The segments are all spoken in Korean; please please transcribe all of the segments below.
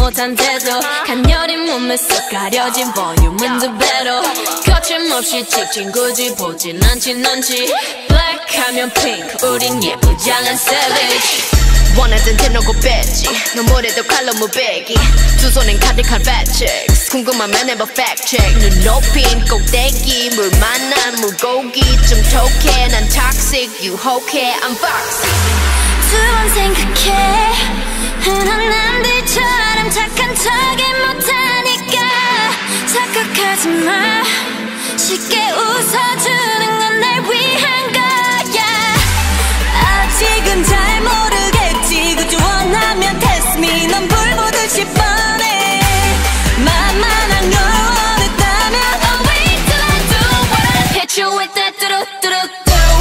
못한 태도 간녀린 몸에 쏙 가려진 볼륨은 두 배로 거침없이 찍힌 굳이 보진 않지 넌지 블랙하면 핑크 우린 예쁘장한 savage 원하던 대놓고 뺐지 눈물에도 칼로 무배기 두 손엔 가득한 fat checks 궁금하면 해봐 fact check 눈 높인 꼭대기 물 만난 물고기 좀 톡해 난 toxic 유혹해 I'm foxy 두 번 생각해 흔한 남들처럼 착한 척이 못하니까 착각하지 마 쉽게 웃어주는 건 날 위한 거야 아직은 잘 모르겠지 그저 원하면 test me 넌 불 보듯이 뻔해 만만한 걸 원했다면 Oh wait till I do it Hit you with that 뚜루뚜루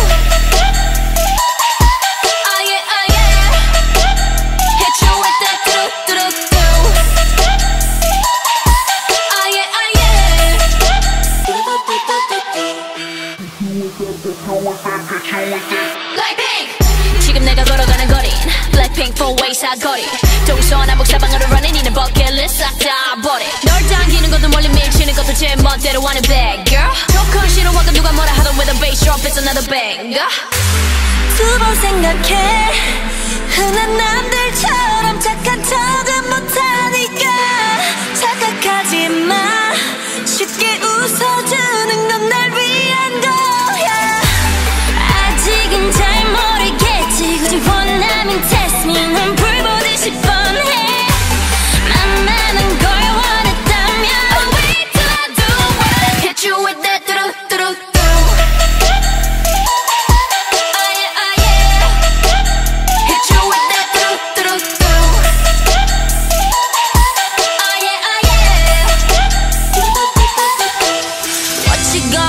지금 내가 걸어가는 거린 Blackpink four way 사거리 동서남북 사방으로 running 이는 버킷리스트 싹 다 버려 널 당기는 것도 멀리 밀치는 것도 제 멋대로 하는 bad girl 조금 싫어하고 누가 뭐라 하던 with a bass drop it's another banger 두 번 생각해 흔한 남들처럼 착한 척은 못하니까 착각하지 마 쉽게 웃어주는 건 날 위한 거야 아직은 잘 모르겠지 굳이 원하면 test me 넌 불 보듯이 뻔해 만만한 걸 원했다면 Oh wait till I do it Hit you with that 뚜루뚜루 What you gonna